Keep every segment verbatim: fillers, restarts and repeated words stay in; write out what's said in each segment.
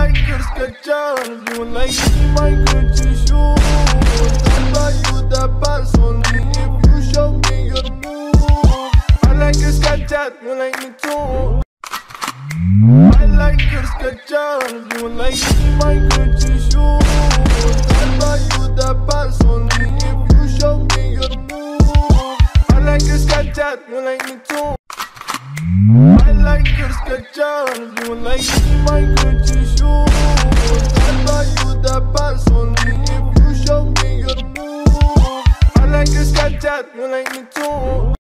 like her sketchers, you like my Gucci shoes. I buy you the pass only if you show me your move. I like her sketchers, you like me too. I like her sketchers, you like my Gucci shoes. I buy you the pass only if you show me your move. I like her sketchers, you like me too. I like her sketchers, you like my Gucci shoes. I buy you the pass only if you show me your move. I like her sketchers, you like me too.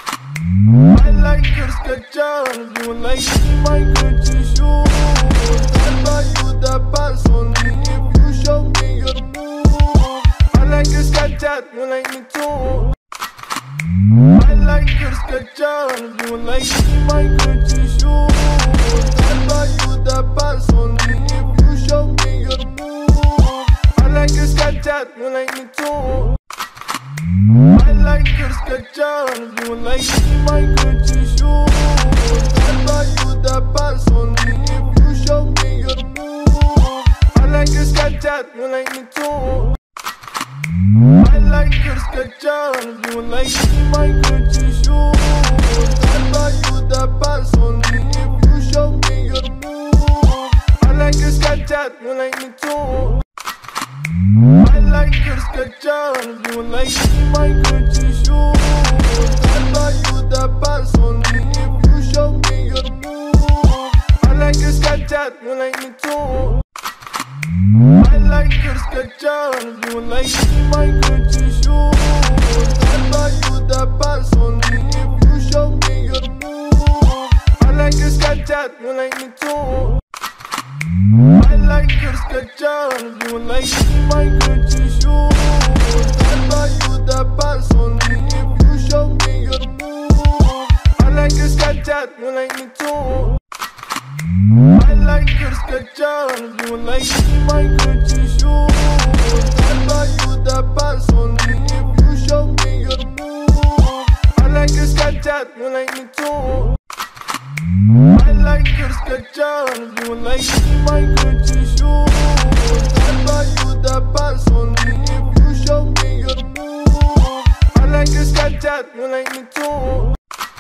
I like her sketchers, you like my Gucci shoes. I buy you the pass only if you show me your move. I like her sketchers, you like me too. I like her sketchers, you like my Gucci shoes. I buy you the pass only if you show me your move. I like her sketchers, you like me too. I like her sketchers, you like my Gucci shoes. I buy you the pass only if you show me your move. I like her sketchers, you like me too. I like her sketchers, you like my Gucci shoes. I buy you the pass only if you show me your move. I like her sketchers, you like me too. I like her sketchers, you like my Gucci shoes. I buy you the pass only if you show me your move. I like her sketchers, you like me too. I like her sketchers, you like my Gucci shoes. I buy you the pass only if you show me your move. I like her sketchers, you like me too. I like her sketchers, you like my Gucci shoes. I buy you the pass only if you show me your move. I like her sketchers, you like me too. I like her sketchers, you like my Gucci shoes. I buy you the pass only if you show me your move. I like her sketchers, you like me too. I like her sketchers, you like my Gucci shoes. I buy you the pass only if you show me your move. I like her sketchers, you like me too.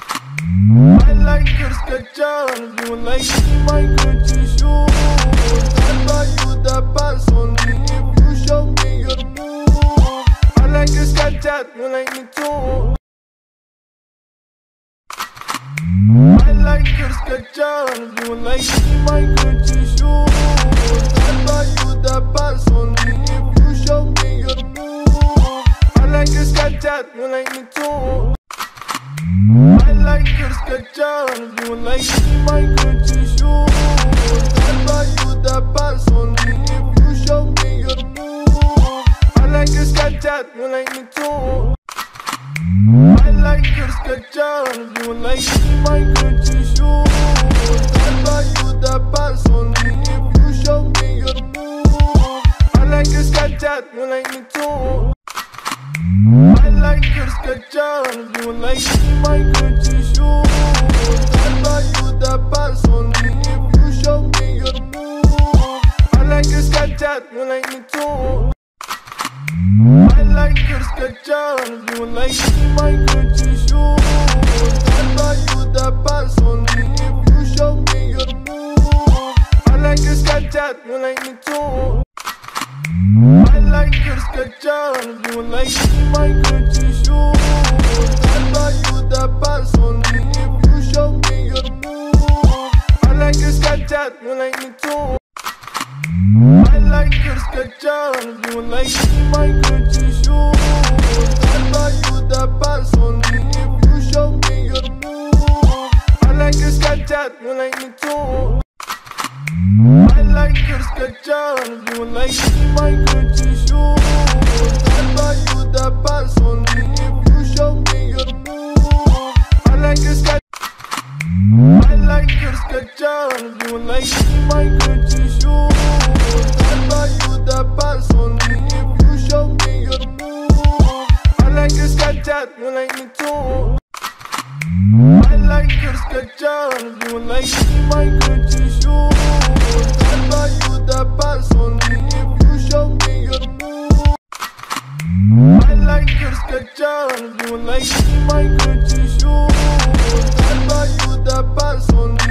I like her sketchers, you like my Gucci shoes. I buy you the pass only if you show me your move. I like her sketchers, you like me too. I like her sketchers, you like my Gucci shoes. I buy you the pass only if you show me your move. I like her sketchers, you like me too. I like her sketchers, you like my Gucci shoes. I buy you the pass only if you show me your move. I like her sketchers, you like me too. I like her sketchers, you like my Gucci shoes. I buy you the pass only if you show me your move. I like her sketchers, you like me too. I like her sketchers, you like my Gucci shoes. I buy you the pass only if you show me your move. I like her sketchers, you like me too. I like her sketchers, you like my Gucci shoes. I buy you the pass only if you show me your move. I like her sketchers, you like me too. I like her sketchers, you like my Gucci shoes. I buy you the pass only if you show me your move. I like her sketchers, you like me too. I like her sketchers, you like my Gucci shoes. I buy you the pass only if you show me your move. I like her sketchers, you like me too. I like her sketchers, you like my Gucci shoes. I buy you the pass only if you show me your move. I like her sketchers. I like her sketchers, you like my Gucci shoes. I buy you the pass only if you show me your move. I like her sketchers, you like me too. I like her sketchers, you like my Gucci shoes. I buy you You like me, my Gucci shoes. I buy you that personally.